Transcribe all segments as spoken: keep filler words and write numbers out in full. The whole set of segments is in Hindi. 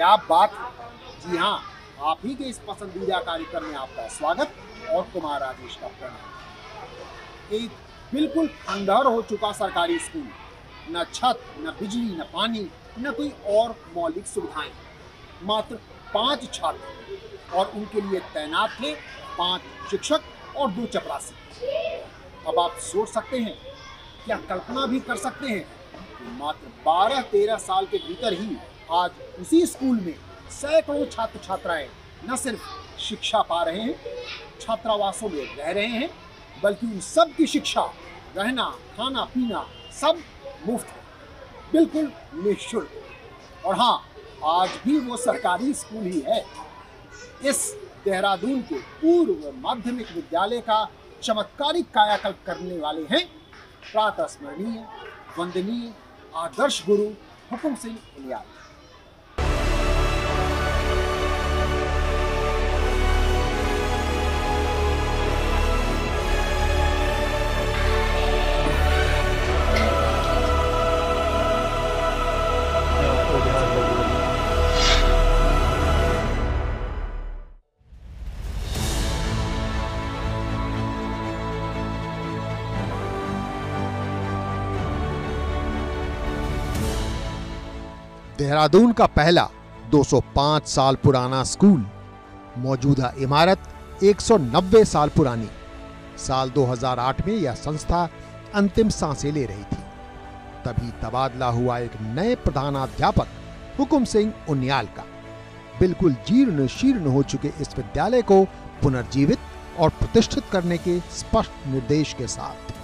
क्या बात है। जी हाँ, आप ही के इस पसंदीदा कार्यक्रम में आपका स्वागत और कुमार राजेश का प्रणाम। एक बिल्कुल खंडहर हो चुका सरकारी स्कूल, न छत, न बिजली, न पानी, न कोई और मौलिक सुविधाएं। मात्र पांच छात्र और उनके लिए तैनात थे पांच शिक्षक और दो चपरासी। अब आप सोच सकते हैं, क्या कल्पना भी कर सकते हैं कि मात्र बारह तेरह साल के भीतर ही आज उसी स्कूल में सैकड़ों छात्र छात्राएं न सिर्फ शिक्षा पा रहे हैं, छात्रावासों में रह रहे हैं, बल्कि उन सब की शिक्षा, रहना, खाना पीना सब मुफ्त है, बिल्कुल निःशुल्क। और हाँ, आज भी वो सरकारी स्कूल ही है। इस देहरादून के पूर्व माध्यमिक विद्यालय का चमत्कारिक कायाकल्प करने वाले हैं प्रातः स्मरणीय, वंदनीय, आदर्श गुरु हुकुम सिंह उनियाल। देहरादून का पहला दो सौ पाँच साल पुराना स्कूल, मौजूदा इमारत एक सौ नब्बे साल पुरानी। साल दो हज़ार आठ में यह संस्था अंतिम सांसें ले रही थी। तभी तबादला हुआ एक नए प्रधानाध्यापक हुकुम सिंह उनियाल का। बिल्कुल जीर्ण शीर्ण हो चुके इस विद्यालय को पुनर्जीवित और प्रतिष्ठित करने के स्पष्ट निर्देश के साथ।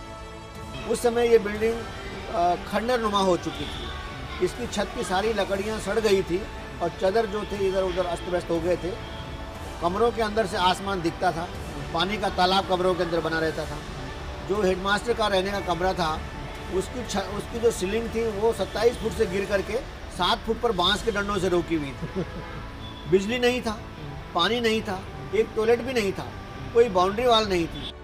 उस समय ये बिल्डिंग खंडर नुमा हो चुकी थी। इसकी छत की सारी लकड़ियां सड़ गई थी और चदर जो थे इधर उधर अस्त व्यस्त हो गए थे। कमरों के अंदर से आसमान दिखता था, पानी का तालाब कमरों के अंदर बना रहता था। जो हेडमास्टर का रहने का कमरा था, उसकी छ, उसकी जो सीलिंग थी वो सत्ताईस फुट से गिर करके सात फुट पर बांस के डंडों से रोकी हुई थी। बिजली नहीं था, पानी नहीं था, एक टॉयलेट भी नहीं था, कोई बाउंड्री वॉल नहीं थी।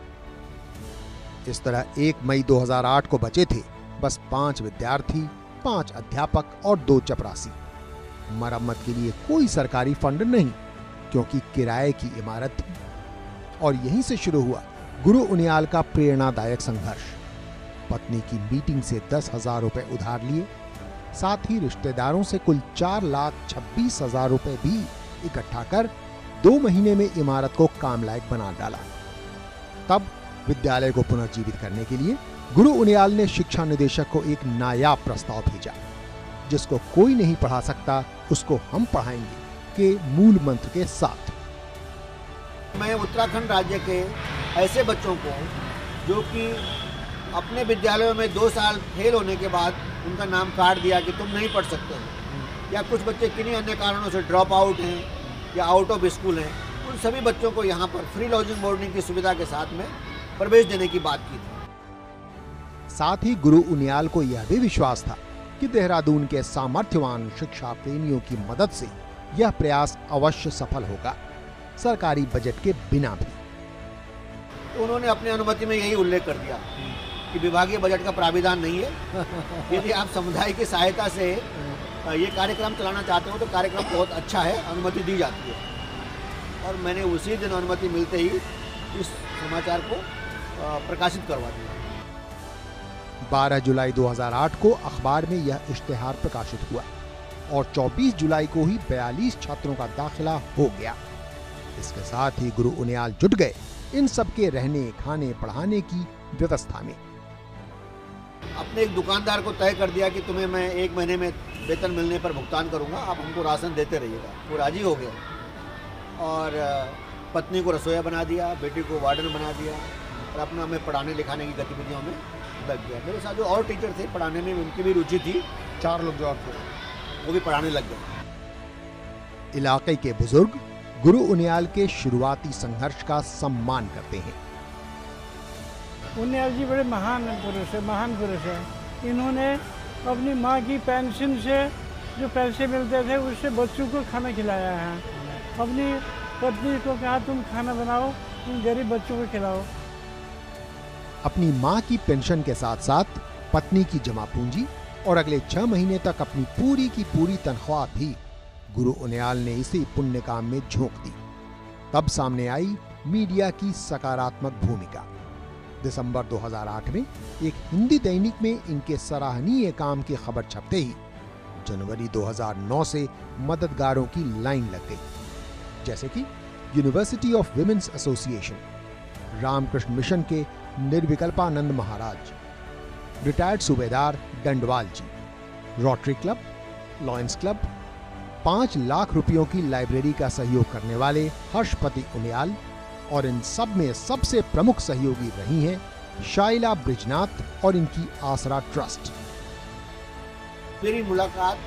इस तरह एक मई दो हज़ार आठ को बचे थे बस पांच विद्यार्थी, पांच अध्यापक और दो चपरासी। मरम्मत के लिए कोई सरकारी फंड नहीं, क्योंकि किराए की इमारत थी। और यहीं से शुरू हुआ गुरु उनियाल का प्रेरणादायक संघर्ष। पत्नी की मीटिंग से दस हजार रुपए उधार लिए, साथ ही रिश्तेदारों से कुल चार लाख छब्बीस हजार रुपए भी इकट्ठा कर दो महीने में इमारत को काम लायक बना डाला। तब विद्यालय को पुनर्जीवित करने के लिए गुरु उनियाल ने शिक्षा निदेशक को एक नायाब प्रस्ताव भेजा, जिसको कोई नहीं पढ़ा सकता उसको हम पढ़ाएंगे के मूल मंत्र के साथ। मैं उत्तराखंड राज्य के ऐसे बच्चों को जो कि अपने विद्यालयों में दो साल फेल होने के बाद उनका नाम काट दिया कि तुम नहीं पढ़ सकते हो, या कुछ बच्चे किन्हीं अन्य कारणों से ड्रॉप आउट हैं या आउट ऑफ स्कूल हैं, उन सभी बच्चों को यहाँ पर फ्री लॉजिंग बोर्डिंग की सुविधा के साथ में प्रवेश देने की बात की थी। साथ ही गुरु उनियाल को यह भी विश्वास था कि देहरादून के सामर्थ्यवान शिक्षा प्रेमियों की मदद से यह प्रयास अवश्य सफल होगा, सरकारी बजट के बिना भी। तो उन्होंने अपनी अनुमति में यही उल्लेख कर दिया कि विभागीय बजट का प्राविधान नहीं है। यदि आप समुदाय की सहायता से ये कार्यक्रम चलाना चाहते हो तो कार्यक्रम बहुत अच्छा है, अनुमति दी जाती है। और मैंने उसी दिन अनुमति मिलते ही इस समाचार को प्रकाशित करवा दिया। बारह जुलाई दो हज़ार आठ को अखबार में यह इश्तेहार प्रकाशित हुआ और चौबीस जुलाई को ही बयालीस छात्रों का दाखिला हो गया। इसके साथ ही गुरु उनियाल जुट गए इन सबके रहने, खाने, पढ़ाने की व्यवस्था में। अपने एक दुकानदार को तय कर दिया कि तुम्हें मैं एक महीने में वेतन मिलने पर भुगतान करूंगा, आप हमको राशन देते रहिएगा। वो राजी हो गया और पत्नी को रसोईया बना दिया, बेटी को वार्डन बना दिया और अपना हमें पढ़ाने लिखाने की गतिविधियों में लग गया। मेरे साथ जो और टीचर थे पढ़ाने में उनकी भी रुचि थी, चार लोग जो और थे वो भी पढ़ाने लग गए। इलाके के बुजुर्ग गुरु उनियाल के शुरुआती संघर्ष का सम्मान करते हैं। उनियाल जी बड़े महान पुरुष है, महान पुरुष है। इन्होंने अपनी माँ की पेंशन से जो पैसे मिलते थे उससे बच्चों को खाना खिलाया है। अपनी पत्नी को कहा तुम खाना बनाओ, तुम गरीब बच्चों को खिलाओ। अपनी मां की पेंशन के साथ साथ पत्नी की जमा पूंजी और अगले छह महीने तक अपनी पूरी की पूरी तनख्वाह भी गुरु उनियाल ने इसी पुण्य काम में झोंक दी। तब सामने आई मीडिया की सकारात्मक भूमिका। दिसंबर दो हज़ार आठ में एक हिंदी दैनिक में इनके सराहनीय काम की खबर छपते ही जनवरी दो हज़ार नौ से मददगारों की लाइन लग गई, जैसे कि university of women's association, Ramakrishna Mission के निर्विकल्पानंद महाराज, रिटायर्ड सूबेदार Dandwal ji, rotary club, lions club, पांच लाख रुपयों की लाइब्रेरी का सहयोग करने वाले हर्षपति उनियाल, और इन सब में सबसे प्रमुख सहयोगी रही हैं शाइला ब्रिजनाथ और इनकी आसरा ट्रस्ट। मेरी मुलाकात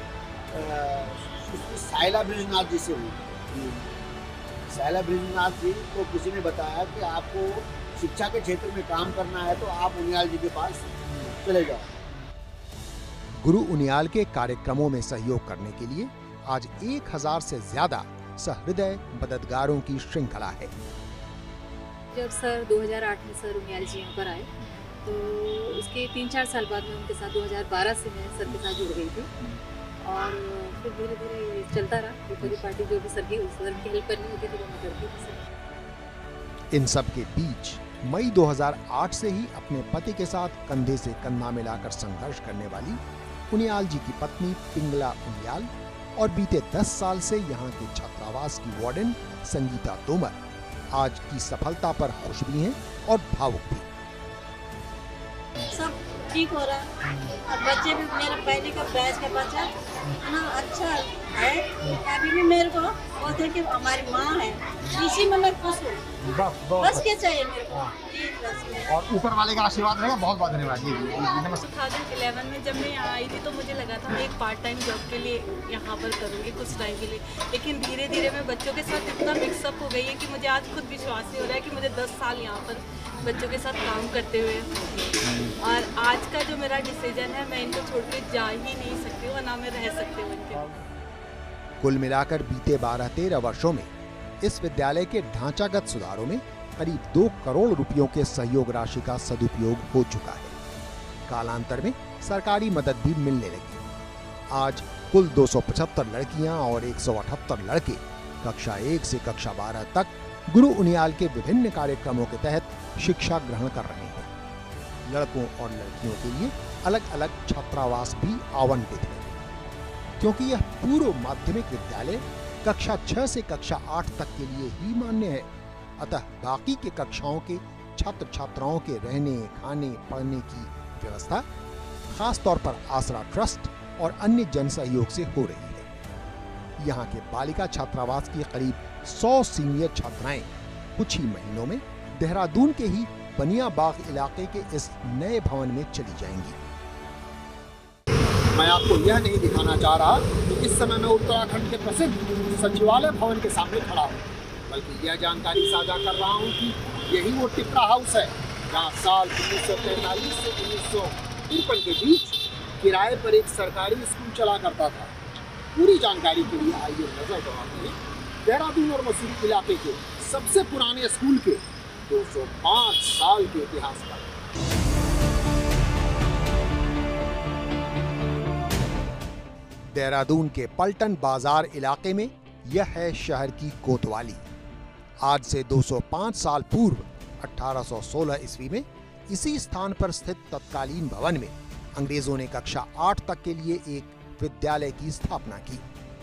शाइला ब्रिजनाथ जी से हुई। शाइला ब्रिजनाथ जी को किसी ने बताया कि आपको शिक्षा के क्षेत्र में काम करना है तो आप उनियाल जी के पास चले जाओ। गुरु उनियाल के कार्यक्रमों में सहयोग करने के लिए आज एक हजार से ज्यादा सहृदय मददगारों की श्रृंखला है। जब सर दो हज़ार आठ में सर उनियाल जी यहाँ पर आए तो उसके तीन चार साल बाद में उनके साथ दो हज़ार बारह से मैं सर के साथ जुड़ गई थी और फिर धीरे धीरे चलता रहा। कोई बड़ी पार्टी जो भी सर की सर की हेल्प करनी होती थी वो मैं करती थी सर। इन सब के बीच मई दो हज़ार आठ से ही अपने पति के साथ कंधे से कंधा मिलाकर संघर्ष करने वाली उनियाल जी की पत्नी पिंगला उनियाल और बीते दस साल से यहाँ के छात्रावास की वार्डन संगीता तोमर आज की सफलता पर खुश भी हैं और भावुक भी। सब ठीक हो रहा है और बच्चे भी मेरा पहले का बैच का बच्चा इतना अच्छा है। अभी भी मेरे को बोलते हैं कि हमारी माँ है, इसी में मैं खुश हूँ। बस क्या चाहिए मेरे को। और ऊपर वाले का आशीर्वाद रहेगा। बहुत बहुत धन्यवाद जी। नमस्ते। दो हज़ार ग्यारह में जब मैं यहाँ आई थी तो मुझे लगा था मैं एक पार्ट टाइम जॉब के लिए यहाँ पर करूँगी कुछ टाइम के लिए, लेकिन धीरे धीरे मैं बच्चों के साथ इतना मिक्सअप हो गई है कि मुझे आज खुद विश्वास नहीं हो रहा है कि मुझे दस साल यहाँ पर बच्चों के साथ काम करते हुए, और आज का जो मेरा डिसीजन है मैं इनको छोड़ के जा ही नहीं सकती हूँ, ना मैं रह सकती हूँ इनके। कुल मिलाकर बीते बारह तेरह वर्षों में इस विद्यालय के ढांचागत सुधारों में करीब दो करोड़ रुपयों के सहयोग राशि का सदुपयोग हो चुका है। कालांतर में सरकारी मदद भी मिलने लगी। आज कुल दो सौ पचहत्तर लड़कियां और एक सौ अठहत्तर लड़के कक्षा एक से कक्षा बारह तक गुरु उनियाल के विभिन्न कार्यक्रमों के तहत शिक्षा ग्रहण कर रहे हैं। लड़कों और लड़कियों के लिए अलग अलग छात्रावास भी आवंटित है, क्योंकि यह पूर्व माध्यमिक विद्यालय कक्षा छह से कक्षा आठ तक के लिए ही मान्य है। अतः बाकी के कक्षाओं के छात्र छात्राओं के रहने, खाने, पढ़ने की व्यवस्था खास तौर पर आसरा ट्रस्ट और अन्य जन सहयोग से हो रही है। यहाँ के बालिका छात्रावास की करीब सौ सीनियर छात्राएं कुछ ही महीनों में देहरादून के ही बनिया बाग इलाके के इस नए भवन में चली जाएंगी। मैं आपको यह नहीं दिखाना चाह रहा कि इस समय मैं उत्तराखंड के प्रसिद्ध सचिवालय भवन के सामने खड़ा हूँ, बल्कि यह जानकारी साझा कर रहा हूँ कि यही वो टिपरा हाउस है जहाँ साल उन्नीस सौ तैंतालीस से उन्नीस सौ तिरपन के बीच किराए पर एक सरकारी स्कूल चला करता था। पूरी जानकारी के लिए आइए नजर दौड़ाते हैं देहरादून और मसूरी इलाके के सबसे पुराने स्कूल के दो सौ पाँच साल के इतिहास पर। देहरादून के पलटन बाजार इलाके में यह है शहर की कोतवाली। आज से दो सौ पाँच साल पूर्व अठारह सौ सोलह ईस्वी में इसी स्थान पर स्थित तत्कालीन भवन में अंग्रेजों ने कक्षा आठ तक के लिए एक विद्यालय की स्थापना की।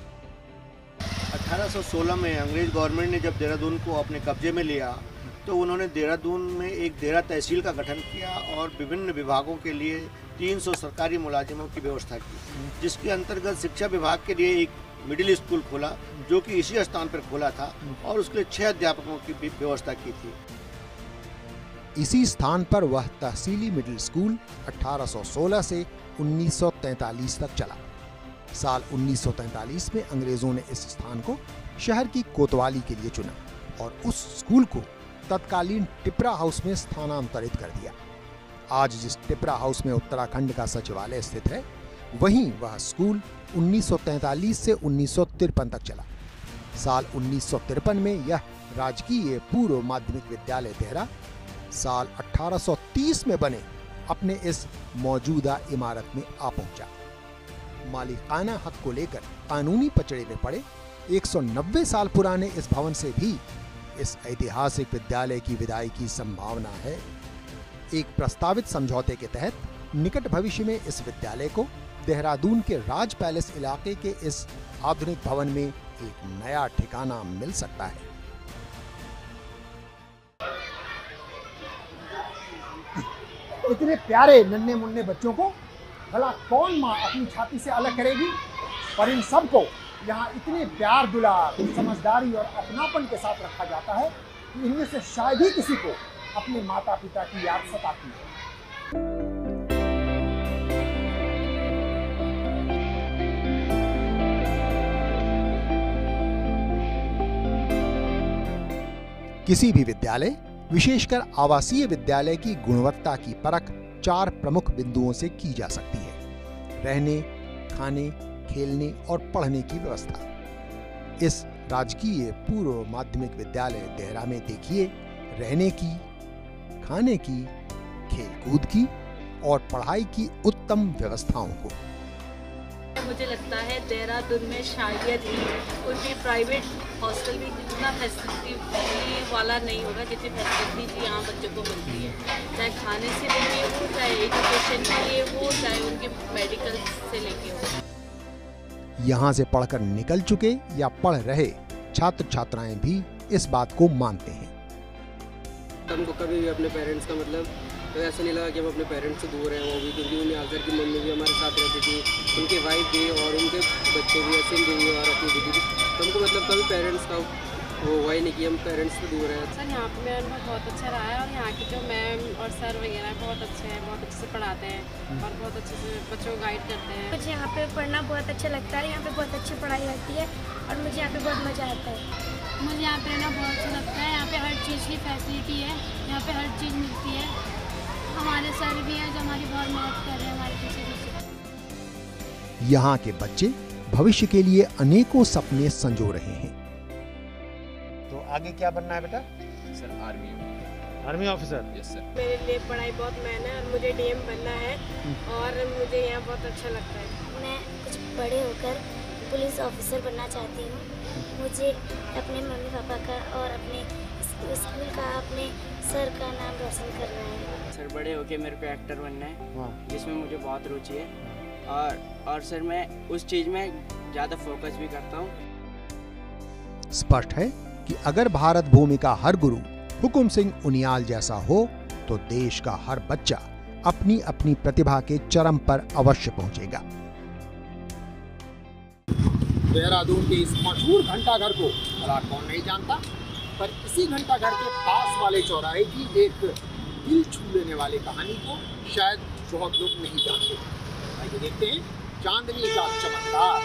अठारह सौ सोलह में अंग्रेज गवर्नमेंट ने जब देहरादून को अपने कब्जे में लिया तो उन्होंने देहरादून में एक देहरा तहसील का गठन किया और विभिन्न विभागों के लिए तीन सौ सरकारी मुलाजिमों की व्यवस्था की, जिसके अंतर्गत शिक्षा विभाग के लिए एक मिडिल स्कूल खोला जो कि इसी स्थान पर खोला था और उसके लिए छह अध्यापकों की भी व्यवस्था की थी। इसी स्थान पर वह तहसीली मिडिल स्कूल अठारह सौ सोलह से उन्नीस सौ तैंतालीस तक चला। साल उन्नीस सौ तैंतालीस में अंग्रेजों ने इस स्थान को शहर की कोतवाली के लिए चुना और उस स्कूल को तत्कालीन टिपरा हाउस में स्थानांतरित कर दिया। आज जिस टिपरा हाउस में उत्तराखंड का सचिवालय स्थित है, वहीं वह स्कूल उन्नीस सौ तैंतालीस से उन्नीस सौ तिरपन तक चला। साल उन्नीस सौ तिरपन में यह राजकीय पूर्व माध्यमिक विद्यालय देहरा साल अठारह सौ तीस में बने अपने इस मौजूदा इमारत में आ पहुंचा। मालिकाना हक को लेकर कानूनी पचड़े में पड़े एक सौ नब्बे साल पुराने इस भवन से भी इस ऐतिहासिक विद्यालय की विदाई की संभावना है। एक प्रस्तावित समझौते के तहत निकट भविष्य में इस विद्यालय को देहरादून के राज पैलेस इलाके के इस आधुनिक भवन में एक नया ठिकाना मिल सकता है। इतने प्यारे नन्हे मुन्ने बच्चों को भला कौन माँ अपनी छाती से अलग करेगी, पर इन सबको यहाँ इतने प्यार दुलार, समझदारी और अपनापन के साथ रखा जाता है कि इनमें से शायद ही किसी को अपने माता पिता की याद सताती है। किसी भी विद्यालय, विशेषकर आवासीय विद्यालय की गुणवत्ता की परख चार प्रमुख बिंदुओं से की जा सकती है: रहने, खाने, खेलने और पढ़ने की व्यवस्था। इस राजकीय पूर्व माध्यमिक विद्यालय देहरा में देखिए रहने की, खाने की, खेलकूद की और पढ़ाई की उत्तम व्यवस्थाओं को। मुझे लगता है देहरादून में शायद ही कोई प्राइवेट हॉस्टल भी इतना फैसिलिटी वाला नहीं होगा जितनी फैसिलिटी यहाँ बच्चों को मिलती है, चाहे खाने से लेके हो, चाहे एजुकेशन के लिए हो, चाहे उनके मेडिकल से लेके हो। यहाँ से पढ़कर निकल चुके या पढ़ रहे छात्र छात्राएं भी इस बात को मानते हैं। हमको कभी भी अपने पेरेंट्स का मतलब तो ऐसा नहीं लगा कि हम अपने पेरेंट्स से दूर हैं, वो भी क्योंकि उन्हें आकर की मम्मी भी हमारे साथ रहती थी, उनके वाइफ भी और उनके बच्चे भी, ऐसे भी और अपनी दीदी भी। तो हमको मतलब कभी पेरेंट्स का वो हुआ ही नहीं कि हम पेरेंट्स से दूर हैं। सर यहाँ पे मेरा अनुभव बहुत अच्छा रहा है और यहाँ के जो मैम और सर वगैरह बहुत अच्छे हैं, बहुत अच्छे से पढ़ाते हैं और बहुत अच्छे से बच्चों को गाइड करते हैं। मुझे यहाँ पे पढ़ना बहुत अच्छा लगता है, यहाँ पे बहुत अच्छी पढ़ाई होती है और मुझे यहाँ पे बहुत मज़ा आता है। मुझे यहाँ पे रहना बहुत अच्छा लगता है, यहाँ पे हर चीज़ की फैसिलिटी है, यहाँ पे हर चीज़ मिलती है। हमारे सर भी हैं जो हमारी बहुत मदद कर रहे हैं हमारे पीछे पीछे। यहाँ के बच्चे भविष्य के लिए अनेकों सपने संजो रहे हैं। तो आगे क्या बनना है बेटा? Sir army army officer. Yes sir. मेरे लिए पढ़ाई बहुत मेहनत है और मुझे डीएम बनना है और मुझे यहाँ बहुत अच्छा लगता है। मैं कुछ बड़े होकर पुलिस ऑफिसर बनना चाहती हूँ। मुझे अपने मम्मी पापा का और अपने स्कूल का, अपने सर का नाम रोशन करना है। सर बड़े होके मेरे को एक्टर बनना है जिसमें मुझे बहुत रुचि है और और सर मैं उस चीज़ में ज़्यादा फोकस भी करता हूँ। स्पष्ट है कि अगर भारत भूमि का हर गुरु हुकुम सिंह उनियाल जैसा हो तो देश का हर बच्चा अपनी अपनी प्रतिभा के चरम पर अवश्य पहुंचेगा। देहरादून के इस मशहूर घंटाघर को भला कौन नहीं जानता, पर इसी घंटाघर के पास वाले चौराहे की एक दिल छू लेने वाली कहानी को शायद बहुत लोग नहीं जानते। आइए देखते हैं चांदनी का चमत्कार।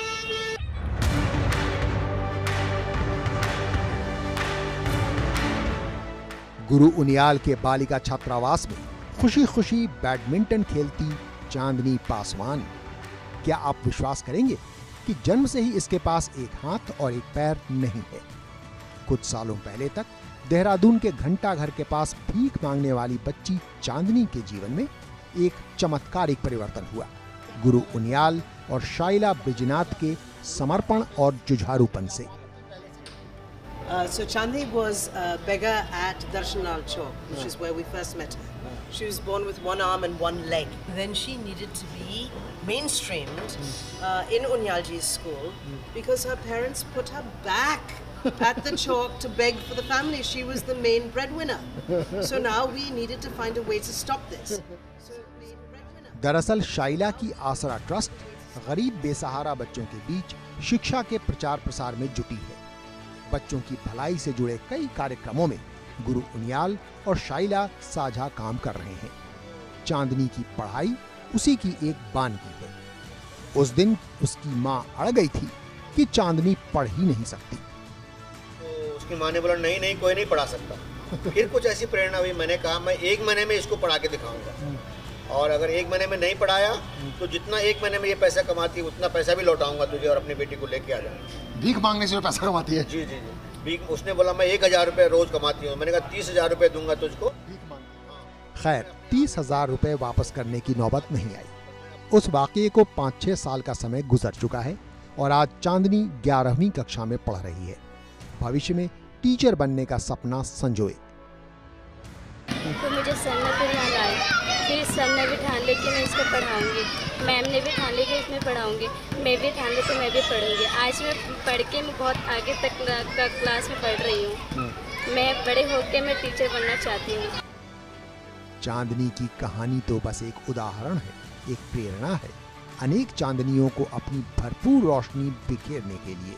गुरु उनियाल के बालिका छात्रावास में खुशी खुशी बैडमिंटन खेलती चांदनी पासवान। क्या आप विश्वास करेंगे कि जन्म से ही इसके पास एक हाथ और एक पैर नहीं है। कुछ सालों पहले तक देहरादून के घंटाघर के पास भीख मांगने वाली बच्ची चांदनी के जीवन में एक चमत्कारिक परिवर्तन हुआ। गुरु उनियाल और शाइला बिजनाथ के समर्पण और जुझारूपन से। Uh, so Chandni was a beggar at Darshanlal Chowk, which is where we first met her. She was born with one arm and one leg. Then she needed to be mainstreamed uh, in Unyalji's school because her parents put her back at the Chowk to beg for the family. She was the main breadwinner. So now we needed to find a way to stop this. So main breadwinner. दरअसल शाइला की आसरा ट्रस्ट गरीब बेसहारा बच्चों के बीच शिक्षा के प्रचार प्रसार में जुटी है। बच्चों की भलाई से जुड़े कई कार्यक्रमों में गुरु उनियाल और शाइला साझा काम कर रहे हैं। चांदनी की पढ़ाई उसी की एक बानगी है। उस दिन उसकी माँ अड़ गई थी कि चांदनी पढ़ ही नहीं सकती। तो उसकी माँ ने बोला नहीं नहीं कोई नहीं पढ़ा सकता। फिर कुछ ऐसी प्रेरणा हुई, मैंने कहा मैं एक महीने में इसको पढ़ा के दिखाऊंगा और अगर एक महीने में नहीं पढ़ाया तो जितना एक महीने में ये पैसा कमाती है उतना पैसा भी लौटाऊंगा तुझे और अपनी बेटी को लेके आ जाऊंगा। भीख मांगने से पैसा कमाती है? जी जी जी भीख। उसने बोला मैं एक हजार रुपये रोज कमाती हूँ। मैंने कहा तीस हजार रुपये दूंगा तुझको। खैर तीस हजार रुपए वापस करने की नौबत नहीं आई। उस वाकये को पाँच छह साल का समय गुजर चुका है और आज चांदनी ग्यारहवीं कक्षा में पढ़ रही है। भविष्य में टीचर बनने का सपना संजोए। तो मुझे सर ने फिर यहाँ लाया, फिर सर ने भी ठान ले कि मैं इसको पढ़ाऊंगी, मैम ने भी ठान ले कि इसमें पढ़ाऊंगी, मैं भी ठान ले कि मैं भी पढ़ूंगी। आज मैं पढ़ के मैं बहुत आगे तक का क्लास में पढ़ रही हूँ। मैं बड़े होकर मैं टीचर बनना चाहती हूँ। चांदनी की कहानी तो बस एक उदाहरण है, एक प्रेरणा है अनेक चांदनियों को अपनी भरपूर रोशनी बिखेरने के लिए।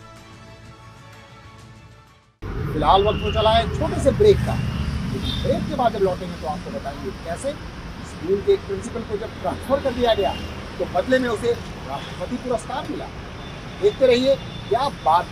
फिलहाल वक्त हो चला है छोटे से ब्रेक का, लेकिन ब्रेक के बाद जब लौटेंगे तो आपको बताएंगे कैसे स्कूल के एक प्रिंसिपल को जब ट्रांसफर कर दिया गया तो बदले में उसे राष्ट्रपति पुरस्कार मिला। देखते रहिए क्या बात।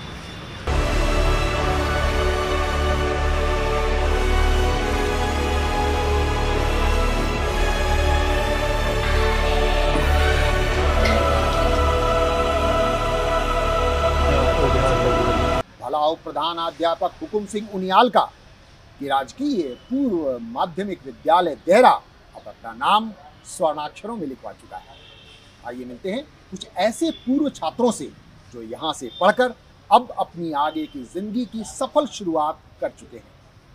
भलाव प्रधानाध्यापक हुकुम सिंह उनियाल का कि राजकीय पूर्व माध्यमिक विद्यालय देहरा अब अपना नाम स्वर्णाक्षरों में लिखवा चुका है। आइए मिलते हैं कुछ ऐसे पूर्व छात्रों से जो यहाँ से पढ़कर अब अपनी आगे की जिंदगी की सफल शुरुआत कर चुके हैं।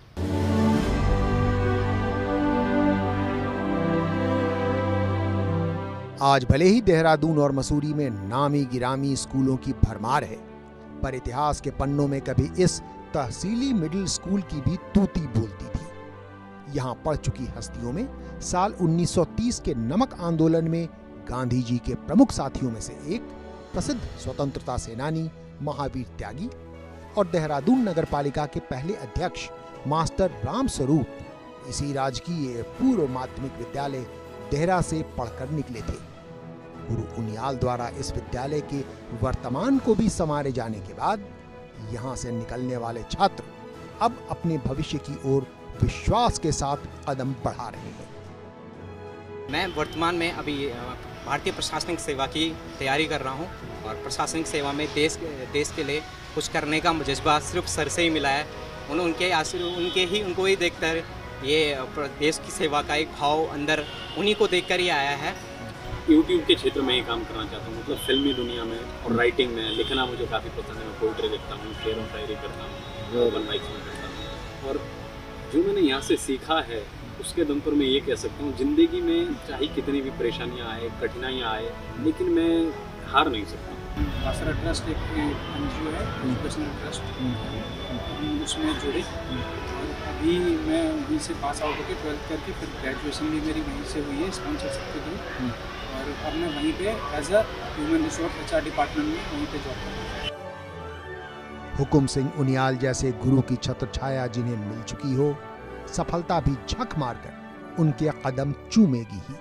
आज भले ही देहरादून और मसूरी में नामी गिरामी स्कूलों की भरमार है, पर इतिहास के पन्नों में कभी इस तहसीली मिडिल स्कूल की भी तूती बोलती थी। यहाँ पढ़ चुकी हस्तियों में साल उन्नीस सौ तीस के नमक आंदोलन में गांधी जी के प्रमुख साथियों में से एक प्रसिद्ध स्वतंत्रता सेनानी महावीर त्यागी और देहरादून नगर पालिका के पहले अध्यक्ष मास्टर राम स्वरूप इसी राजकीय पूर्व माध्यमिक विद्यालय देहरा से पढ़कर निकले थे। गुरु उनियाल द्वारा इस विद्यालय के वर्तमान को भी संवारे जाने के बाद यहाँ से निकलने वाले छात्र अब अपने भविष्य की ओर विश्वास के साथ कदम बढ़ा रहे हैं। मैं वर्तमान में अभी भारतीय प्रशासनिक सेवा की तैयारी कर रहा हूँ और प्रशासनिक सेवा में देश देश के लिए कुछ करने का जज्बा सिर्फ सर से ही मिला है। उन उनके आशीर्वाद उनके ही उनको ही देखकर ये देश की सेवा का एक भाव अंदर उन्हीं को देखकर ही आया है। यूट्यूब के क्षेत्र में ही काम करना चाहता हूँ, मतलब फिल्मी दुनिया में और राइटिंग में। लिखना मुझे काफ़ी पसंद है, मैं पोइट्री लिखता हूँ, शेर और शायरी करता हूँ, ओपन माइक्स में करता हूँ। और जो मैंने यहाँ से सीखा है उसके दम पर मैं ये कह सकता हूँ, ज़िंदगी में चाहे कितनी भी परेशानियाँ आए, कठिनाइयाँ आए, लेकिन मैं हार नहीं सकता। आसरा ट्रस्ट एक एन जी ओ है, एजुकेशनल ट्रस्ट, उसमें जुड़े। अभी मैं वहीं से पास आउट होकर ट्वेल्थ करके फिर ग्रेजुएशन भी मेरी वहीं से हुई है स्पॉन्सरशिप के थ्रू, और अब मैं वहीं पे as a human resource H R department में वहीं पे जॉब करता हूँ। हुकुम सिंह उनियाल जैसे गुरु की छत्र छाया जिन्हें मिल चुकी हो, सफलता भी झक मारकर उनके कदम चूमेगी ही।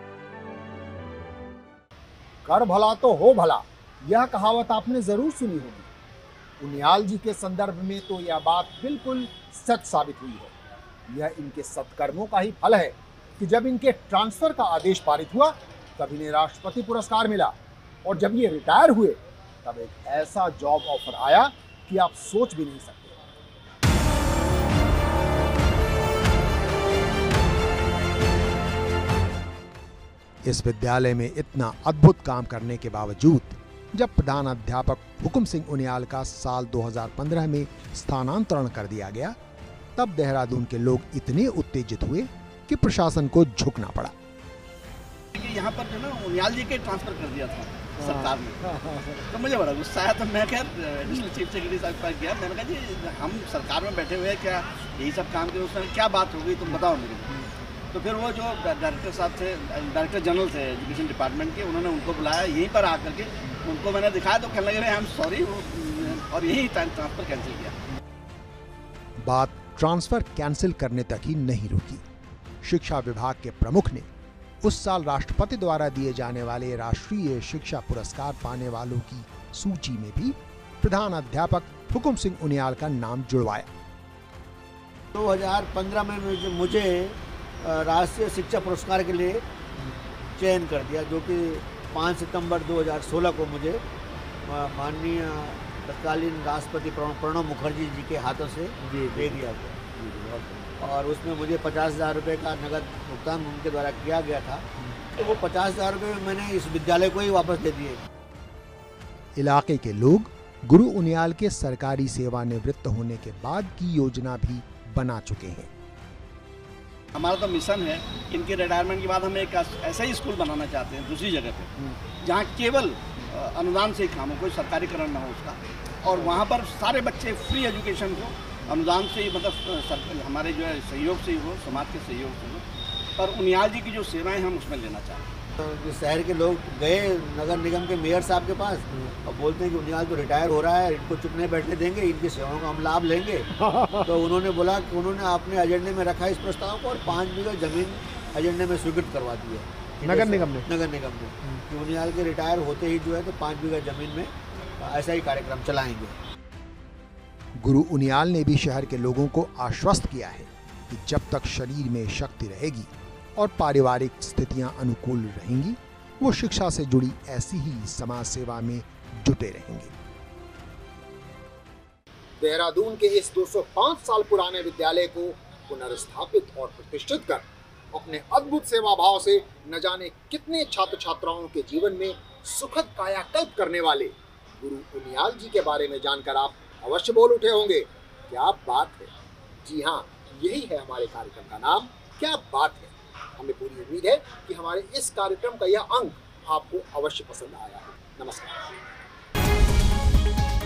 कर भला तो हो भला, यह कहावत आपने जरूर सुनी होगी। उनियाल जी के संदर्भ में तो यह बात बिल्कुल सच साबित हुई है। यह इनके सत्कर्मों का ही फल है कि जब इनके ट्रांसफर का आदेश पारित हुआ तब इन्हें राष्ट्रपति पुरस्कार मिला, और जब ये रिटायर हुए तब एक ऐसा जॉब ऑफर आया कि आप सोच भी नहीं सकते। इस विद्यालय में इतना अद्भुत काम करने के बावजूद जब प्रधान अध्यापक हुकुम सिंह उनियाल का साल दो हज़ार पंद्रह में स्थानांतरण कर दिया गया, तब देहरादून के लोग इतने उत्तेजित हुए कि प्रशासन को झुकना पड़ा। यहाँ पर जो ना उनियाल जी के ट्रांसफर कर दिया था सरकार ने, तो मुझे बड़ा गुस्सा आया। तो मैं खैर एडिशनल चीफ सेक्रेटरी साहब के पास गया। मैंने कहा जी हम सरकार में बैठे हुए हैं, क्या यही सब काम करें? उसमें क्या बात हो गई तुम बताओ मुझे। तो फिर वो जो डायरेक्टर साहब थे, डायरेक्टर जनरल थे एजुकेशन डिपार्टमेंट के, उन्होंने उनको बुलाया यहीं पर आकर के, उनको मैंने दिखाया तो कहने लगे आई एम सॉरी, और यही ट्रांसफ़र कैंसिल किया। बात ट्रांसफर कैंसिल करने तक ही नहीं रुकी। शिक्षा विभाग के प्रमुख ने उस साल राष्ट्रपति द्वारा दिए जाने वाले राष्ट्रीय शिक्षा पुरस्कार पाने वालों की सूची में भी प्रधान अध्यापक हुकुम सिंह उनियाल का नाम जुड़वाया। दो हज़ार पंद्रह में मुझे, मुझे राष्ट्रीय शिक्षा पुरस्कार के लिए चयन कर दिया, जो कि पाँच सितंबर दो हज़ार सोलह को मुझे माननीय तत्कालीन राष्ट्रपति प्रणब मुखर्जी जी के हाथों से दे दिया गया, और उसमें मुझे पचास हज़ार रुपये का नगद भुगतान उनके द्वारा किया गया था। तो वो पचास हजार रुपये मैंने इस विद्यालय को ही वापस दे दिए। इलाके के लोग गुरु उनियाल के सरकारी सेवानिवृत्त होने के बाद की योजना भी बना चुके हैं। हमारा तो मिशन है, इनके रिटायरमेंट के बाद हम एक ऐसा ही स्कूल बनाना चाहते हैं दूसरी जगह पे, जहाँ केवल अनुदान से ही काम हो, कोई सरकारीकरण ना हो उसका, और वहाँ पर सारे बच्चे फ्री एजुकेशन हो, अनुदान से ही, मतलब हमारे जो है सहयोग से ही हो, समाज के सहयोग से हो। पर उनियाल जी की जो सेवाएं हम उसमें लेना चाहते हैं। तो शहर के लोग गए नगर निगम के मेयर साहब के पास और बोलते हैं कि उनियाल तो रिटायर हो रहा है, इनको चुप नहीं बैठने देंगे, इनकी सेवाओं का हम लाभ लेंगे। तो उन्होंने बोला कि उन्होंने अपने एजेंडे में रखा इस प्रस्ताव को और पाँच बीघा जमीन एजेंडे में स्वीकृत करवा दी है नगर निगम ने नगर निगम ने कि उनियाल के रिटायर होते ही जो है तो पाँच बीघा जमीन में ऐसा ही कार्यक्रम चलाएंगे। गुरु उनियाल ने भी शहर के लोगों को आश्वस्त किया है कि जब तक शरीर में शक्ति रहेगी और पारिवारिक स्थितियां अनुकूल रहेंगी, वो शिक्षा से जुड़ी ऐसी ही समाज सेवा में जुटे रहेंगे। देहरादून के इस दो सौ पाँच साल पुराने विद्यालय को पुनर्स्थापित और प्रतिष्ठित कर अपने अद्भुत सेवा भाव से न जाने कितने छात्र छात्राओं के जीवन में सुखद कायाकल्प करने वाले गुरु उनियाल जी के बारे में जानकर आप अवश्य बोल उठे होंगे, क्या बात है। जी हाँ, यही है हमारे कार्यक्रम का नाम, क्या बात है। हमें पूरी उम्मीद है कि हमारे इस कार्यक्रम का यह अंक आपको अवश्य पसंद आया है। नमस्कार।